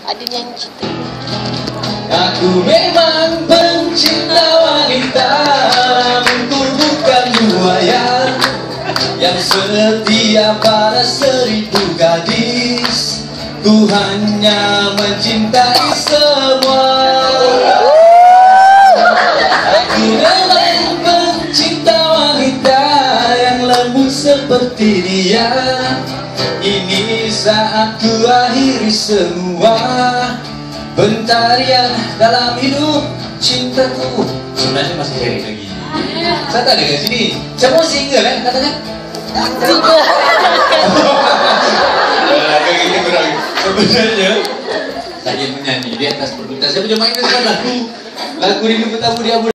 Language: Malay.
Ada yang cinta. Aku memang pencinta wanita, namun ku bukan buaya yang setia pada 1000 gadis. Ku hanya mencintai semua. Aku memang pencinta wanita yang lembut seperti dia. Ini saatku akhiri semua pencarian dalam hidup cintaku. Sebenarnya masih cari lagi. Saya tak ada kat sini. Saya mau single kan katanya. Kayak gini kurang. Sebenarnya saya menyanyi di atas permintaan. Saya punya mainkan lagu Rindu Bertamu di Abu.